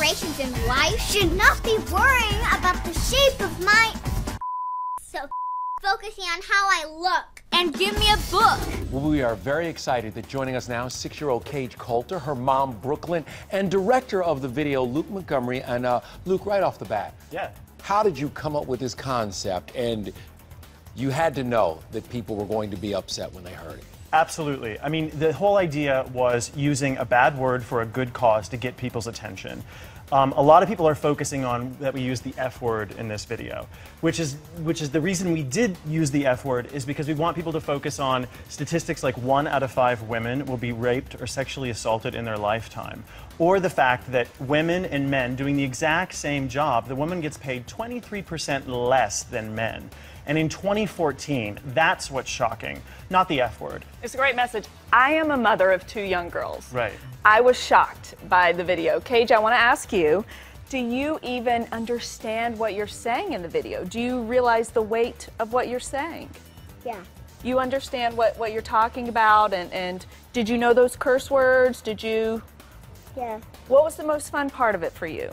aspirations in life should not be worrying about the shape of my... So focusing on how I look. And give me a book. Well, we are very excited that joining us now is 6-year-old Cage Coulter, her mom, Brooklyn, and director of the video, Luke Montgomery. And Luke, right off the bat, how did you come up with this concept? And you had to know that people were going to be upset when they heard it. Absolutely. I mean, the whole idea was using a bad word for a good cause to get people's attention. A lot of people are focusing on that we use the F word in this video, which is the reason we did use the F word is because we want people to focus on statistics like 1 out of 5 women will be raped or sexually assaulted in their lifetime. Or the fact that women and men doing the exact same job, the woman gets paid 23% less than men. And in 2014, that's what's shocking, not the F word. It's a great message. I am a mother of 2 young girls. Right. I was shocked by the video. Cage, I want to ask you, do you even understand what you're saying in the video? Do you realize the weight of what you're saying? Yeah. You understand what you're talking about, and did you know those curse words? Did you? Yeah. What was the most fun part of it for you?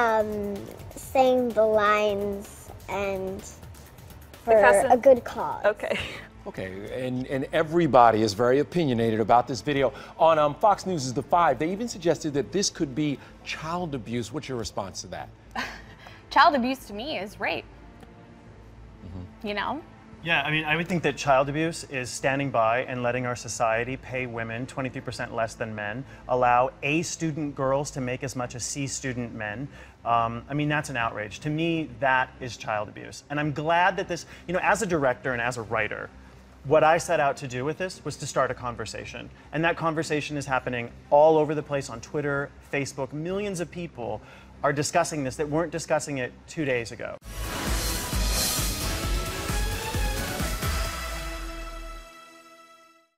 Saying the lines and for a good cause. Okay. Okay, and everybody is very opinionated about this video. On Fox News' The Five, they even suggested that this could be child abuse. What's your response to that? Child abuse to me is rape. You know? Yeah, I mean, I would think that child abuse is standing by and letting our society pay women 23% less than men, allow A student girls to make as much as C student men. I mean, that's an outrage. To me, that is child abuse. And I'm glad that this, you know, as a director and as a writer, what I set out to do with this was to start a conversation. And that conversation is happening all over the place on Twitter, Facebook. Millions of people are discussing this that weren't discussing it 2 days ago.